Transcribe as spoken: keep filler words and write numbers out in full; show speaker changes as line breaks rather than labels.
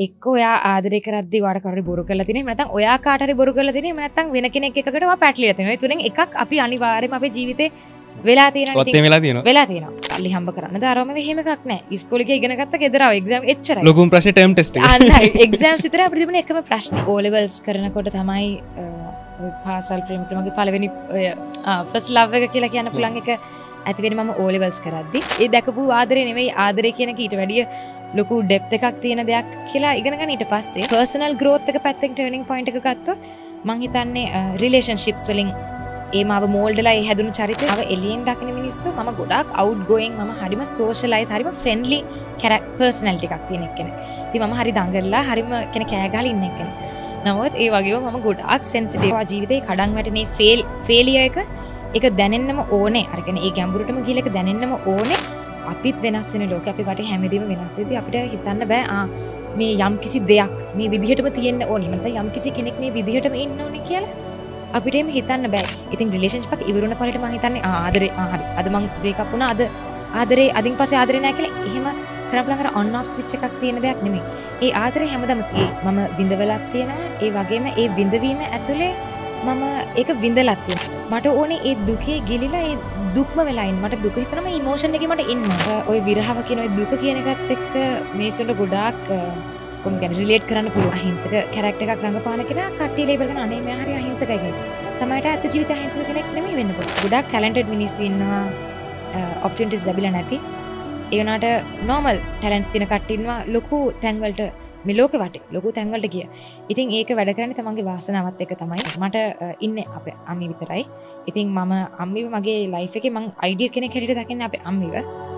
එක්ක ඔයා ආදරය කරද්දී ඔයාට කවුරු බොරු කරලා තියෙනවා. එහෙම නැත්නම් ඔයා කාට හරි බොරු කරලා තියෙනවා. එහෙම නැත්නම් වෙන කෙනෙක් එක්කකට ඔයා පැටලිලා තියෙනවා. ඒ තුනෙන් එකක් අපි අනිවාර්යයෙන්ම අපේ ජීවිතේ වෙලා තියෙනවා.
ඔත්තේ වෙලා තියෙනවා.
වෙලා තියෙනවා. අල්ලි හම්බ කරන්න දාරවම එහෙම එකක් නැහැ. ඉස්කෝලේ ගිහ ඉගෙන ගත්ත ගෙදර ආව එක්සෑම් එච්චරයි.
ලොකුම ප්‍රශ්නේ ටර්ම් ටෙස්ට් එක.
අන්නයි එක්සෑම්ස් විතරයි අපිට තිබුණේ එකම ප්‍රශ්නේ. O levels කරනකොට තමයි ඔය පාසල් ප්‍රේමකට මගේ පළවෙනි ඔය ෆස්ට් ලව් එක කියලා කියන්න පුළුවන් එක ඇති වෙන්නේ මම O levels කරද්දී. ඒ දැකපු ආදරේ නෙවෙයි ආදරේ කියන එක ඊට වැඩිය ලොකු ඩෙප්ත් එකක් තියෙන දෙයක් කියලා ඉගෙන ගන්න ඊට පස්සේ පර්සනල් growth එක පැත්තෙන් ටර්නින් පොයින්ට් එක ගත්තොත් මං හිතන්නේ රිලේෂන්ෂිප්ස් වලින් ඒ මාව මෝල්ඩ්ලා ඒ හැදුණු චරිතය මම එළියෙන් දකින මිනිස්සු මම ගොඩාක් අවුට් ගෝයින් මම හරිම සෝෂලයිස් හරිම ෆ්‍රෙන්ඩ්ලි පර්සනැලිටි එකක් තියෙන එක්කෙනෙක්. ඉතින් මම හරි දඟලලා හරිම කෙනෙක් කෑ ගහලා ඉන්න එක්කෙනෙක්. නමුත් ඒ වගේම මම ගොඩාක් සෙන්සිටිව්. ආ ජීවිතේ කඩන් වැටෙනේ ෆේල් ෆේලියර් එක ඒක දැනෙන්නම ඕනේ. අර කියන්නේ ඒ ගැඹුරටම ගිහලා ඒක දැනෙන්නම ඕනේ. අපිත් වෙනස් වෙන ලෝකෙ අපි වටේ හැමදේම වෙනස් වෙද්දී අපිට හිතන්න බෑ ආ මේ යම් කිසි දෙයක් මේ විදිහටම තියෙන්න ඕනේ. නැත්නම් යම් කිසි කෙනෙක් මේ විදිහටම ඉන්න ඕනේ කියලා අපිට එහෙම හිතන්න බෑ. ඉතින් රිලේෂන්ෂිප් එක ඉවර වුණ පළට මම හිතන්නේ ආ ආදරේ ආ හරි. අද මං බ්‍රේක් අප් වුණා. අද ආදරේ අදින් පස්සේ ආදරේ නැහැ කියලා එහෙම කරපලන් කර ඔන් ඔෆ් ස්විච් එකක් තියෙන දෙයක් නෙමෙයි. ඒ ආදරේ හැමදාම ඒ මම විඳවලක් තියෙනවා. ඒ වගේම ඒ විඳවීම ඇතුලේ මම ඒක විඳලක් තියෙනවා. මට ඕනේ ඒ දුකේ ගිලිලා ඒ දුක්ම වෙලා ඉන්න. මට දුක හිතනම ඉමෝෂන් එකේ මට ඉන්න. ඔය විරහව කියන ඔය දුක කියන එකත් එක්ක මේසොල්ට ගොඩාක් කොහොමද කියන්නේ රිලේට් කරන්න පුළුවන්. අහිංසක කැරක්ටර් එකක් රඟපාන කෙනා කට්ටිය ලේබල් කරන අනේ මෙයා හරි අහිංසකයි කියලා. සමහරට ඇත්ත ජීවිතය අහිංසක කෙනෙක් නෙමෙයි වෙන්න පුළුවන්. ගොඩාක් ටැලන්ටඩ් මිනිස්සු ඉන්නවා ඔපචුනිටිස් ලැබිලා නැති. ඒ වුණාට නෝමල් ටැලන්ට්ස් තියෙන කට්ටිය ඉන්නවා ලොකු තැන්වලට මේ ලෝකෙ වටේ ලොකු තැන්වලට ගිය. ඉතින් ඒක වැඩ කරන්නේ තමන්ගේ වාසනාවත් එක්ක තමයි. මට ඉන්නේ අපේ අම්මි විතරයි. ඉතින් මම අම්මිව මගේ ලයිෆ් එකේ මං අයිඩියල් කෙනෙක් හැටියට දකින්නේ අපේ අම්මිව.